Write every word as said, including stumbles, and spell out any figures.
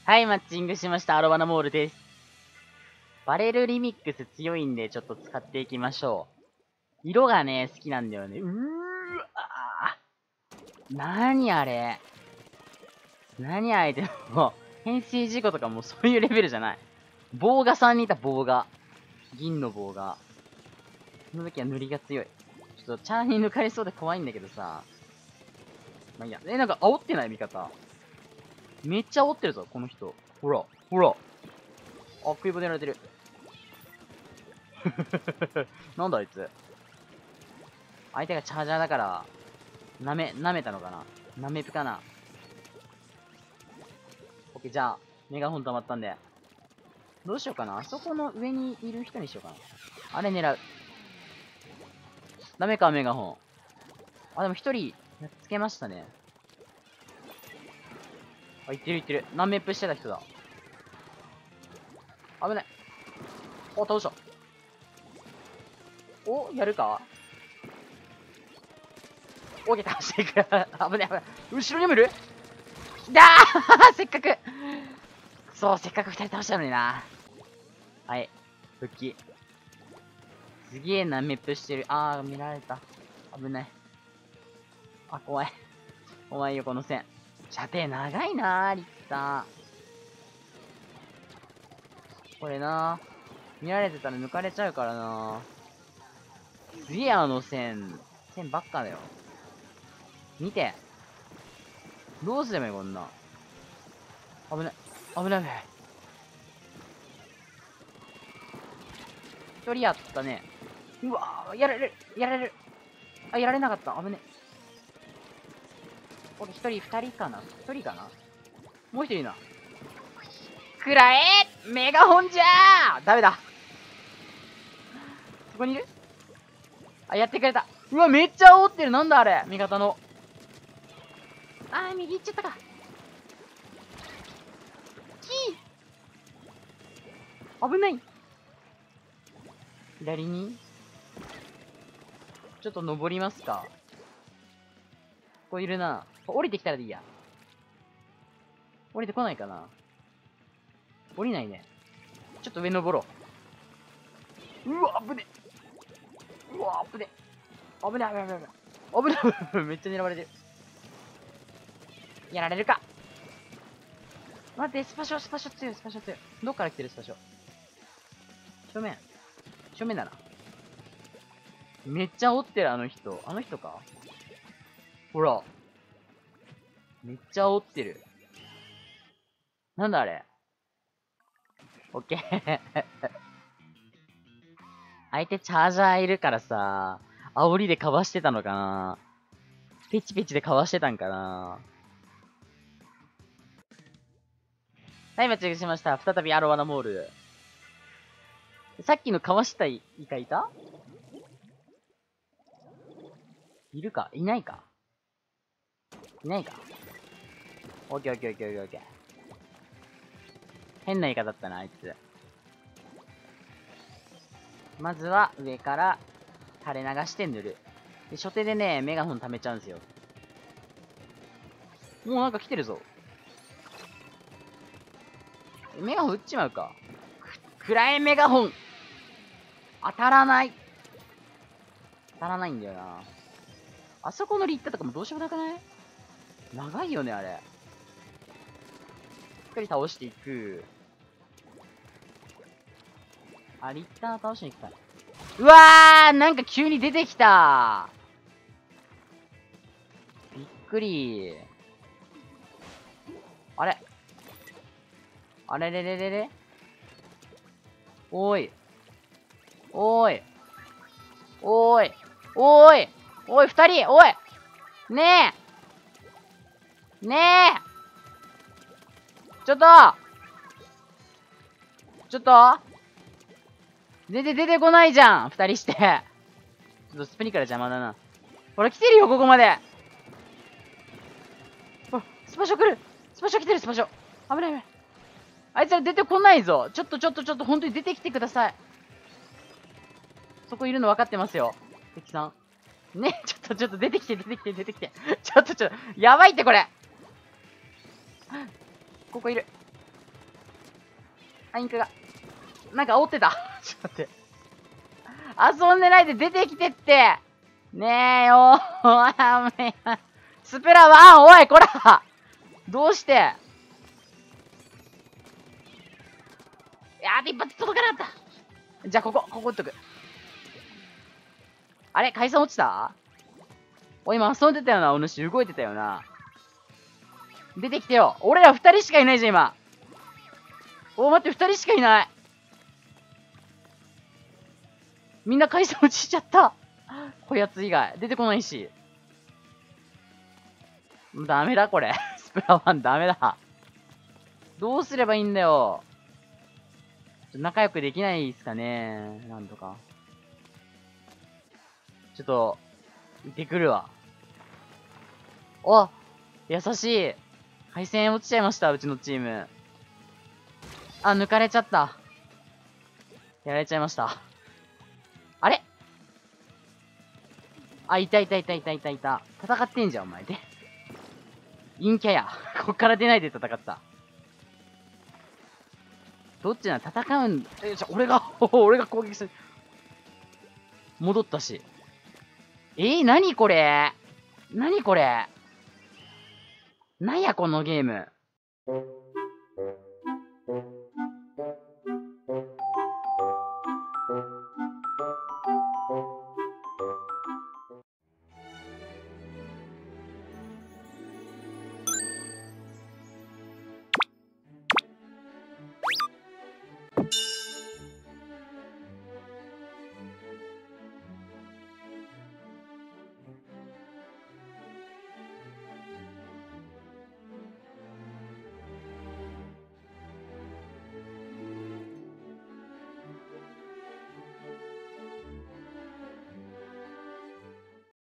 はい、マッチングしました。アロバナモールです。バレルリミックス強いんで、ちょっと使っていきましょう。色がね、好きなんだよね。うーわー。なにあれ。なにあれでも、変身事故とかもうそういうレベルじゃない。棒がさんにいた棒が。銀の棒が。その時は塗りが強い。ちょっとチャーに抜かれそうで怖いんだけどさ。まあいいや。え、なんか煽ってない味方。めっちゃ煽ってるぞ、この人。ほら、ほら。あ、食い棒でやられてる。なんだあいつ。相手がチャージャーだから、なめ、舐めたのかな、なめぷかな。オッケー、じゃあ、メガホン溜まったんで。どうしようかな。あそこの上にいる人にしようかな。あれ狙う。ダメか、メガホン。あ、でも一人、やっつけましたね。あ、いってるいってる。何メップしてた人だ。危ない。お、倒した。お、やるか。オッケー、倒していく。危ない危ない。後ろにもいる。だーせっかく。そう、せっかく二人倒したのにな。はい。復帰。すげえな、メップしてる。あー、見られた。危ない。あ、怖い。怖いよ、この線。射程長いなー、リッター。これなー。見られてたら抜かれちゃうからなー。すげえ、あの線。線ばっかだよ。見て。どうすればいいこんな。危ない。危ない危ない。一人やったね。うわー、やられる。やられる。あ、やられなかった。危ね。これ一人、二人かな一人かなもう一人いるな。くらえメガホンじゃーダメだ。そこにいる。あ、やってくれた。うわ、めっちゃ煽ってる。なんだあれ味方の。あー、右行っちゃったか。キー危ない。左にちょっと登りますか。ここいるな。降りてきたらでいいや。降りてこないかな。降りないね。ちょっと上登ろう。うわ、危ね。うわ、危ね。危ない、危ない、危ない。危ない、めっちゃ狙われてる。やられるか。待って、スパショ、スパショ強い、スパショ強い。どっから来てるスパショ。正面。正面だな。めっちゃ煽ってる、あの人。あの人か。ほら。めっちゃ煽ってる。なんだあれ。オッケー。相手チャージャーいるからさ、煽りでかわしてたのかな。ペチペチでかわしてたんかな。はい、間違えしました。再びアロワナモール。さっきのかわしたイカいた？いるか？いないか？いないか？オッケーオッケーオッケーオッケー。変なイカだったな、あいつ。まずは上から垂れ流して塗る。で、初手でね、メガホン溜めちゃうんですよ。もうなんか来てるぞ。メガホン撃っちまうか。く、くらえメガホン当たらない。当たらないんだよな。あそこのリッターとかもどうしようもなくない？長いよね、あれ。しっかり倒していく。あ、リッター倒しに行きたい。うわーなんか急に出てきた。びっくり。あれあれれれれれおーい。おーい。おーい。おーい。おい、二人おいねえねえちょっとちょっと全然出てこないじゃん二人して。ちょっとスプニから邪魔だな。ほら来てるよ、ここまで。ほら、スパショ来るスパショ来てる、スパショ。危ない危ない。あいつら出てこないぞ。ちょっとちょっとちょっと、本当に出てきてください。そこいるの分かってますよ。敵さん。ね、ちょっとちょっと出てきて、出てきて、出てきて。ちょっとちょっと、やばいってこれ。ここいる。 あ、インクが。なんか煽ってた。ちょっと待って。遊んでないで出てきてって。ねえよー。やめや。スプラワン、おい、こらどうしてやべ、一発届かなかった。じゃあ、ここ、ここ打っとく。あれ解散落ちたお、今遊んでたよな、お主。動いてたよな。出てきてよ。俺ら二人しかいないじゃん、今。お、待って、二人しかいない。みんな解散落ちちゃった。こやつ以外。出てこないし。ダメだ、これ。スプラワンダメだ。どうすればいいんだよ。仲良くできないですかね。なんとか。ちょっと、行ってくるわ。お、優しい。配線落ちちゃいました、うちのチーム。あ、抜かれちゃった。やられちゃいました。あれあ、いたいたいたいたいたいた。戦ってんじゃん、お前で。陰キャや。こっから出ないで戦った。どっちなの戦うんえ、じゃ、俺が、俺が攻撃する。戻ったし。えー、なにこれなにこれなんやこのゲーム。